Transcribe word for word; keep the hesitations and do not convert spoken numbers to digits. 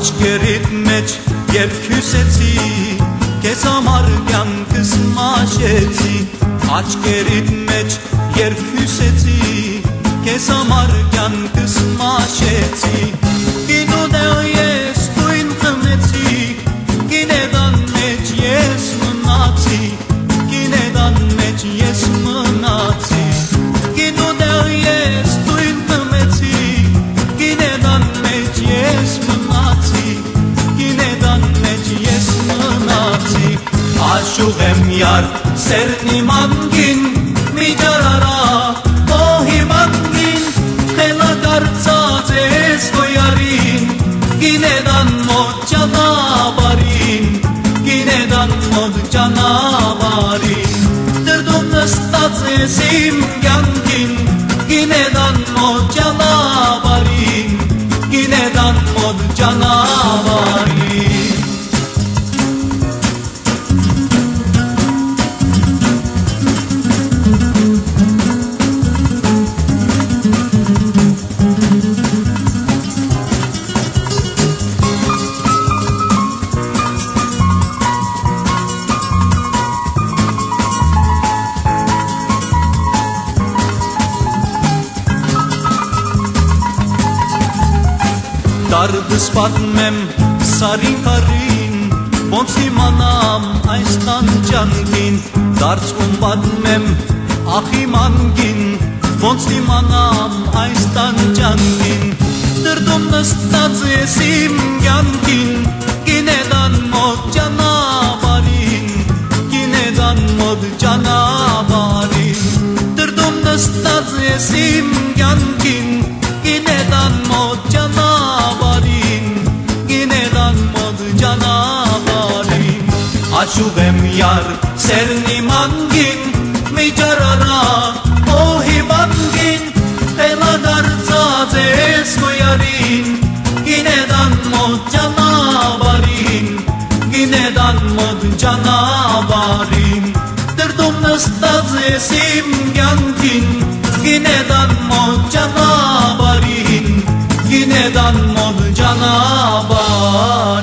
Աչքերիդ մեջ երբ հյուսեցի, քեզ համար կյանքս մաշեցի, աչքերիդ մեջ երբ հյուսեցի, քեզ համար կյանքս մաշեցի, գինուդել ես տույն խմեցի, գինեդան մեջ ես մնացի, գինեդան մեջ ես մնացի, գինուդել ես տույն խմեցի, գինեդան մեջ ես մնացի, գինեդան մեջ ես մնացի, աշուղ եմ յար սերնի մանգին, մի ջարարա օհի մանգին, խելագարծած ես գոյարին, գինեդան մոտ ճանավարին, գինեդան մոտ ճանավարին, դրդում նստած ես իմ կյանքին, գինեդան մոտ ճանավարին, գինեդան մոտ ճանավարին, Դարդս պատմեմ սարին կարին, ոնց իմանամ այս տանջանքին, դարձքում պատմեմ ախի մանգին, ոնց իմանամ այս տանջանքին, դրդում նստած ես իմ կյանքին, գինեդան մոտ ճանավարին, գինեդան մոտ ճանավարին, դրդում նստած ես իմ կյանքին, գինեդան մոտ ճանավարին, գինեդան մոտ ճանավարին, աշուղ եմ յար սերնի մանգին, մի ջարարա օհի մանգին, խելագարծած ես գոյարին, գինեդան մոտ ճանավարին, գինեդան մոտ ճանավարին, դրդում նստած ես իմ կյանքին, գինեդան մոտ ճանավարին, գինեդան մոտ ճանավարին,